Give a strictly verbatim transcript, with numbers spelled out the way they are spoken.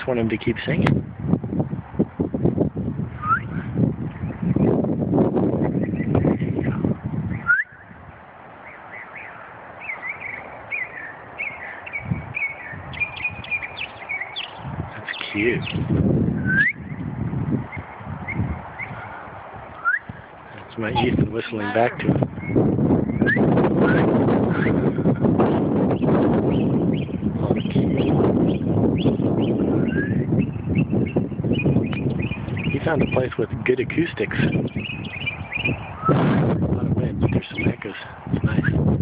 want him to keep singing. That's cute. That's my Ethan whistling back to him. He found a place with good acoustics. A lot of wind, but there's some echoes. It's nice.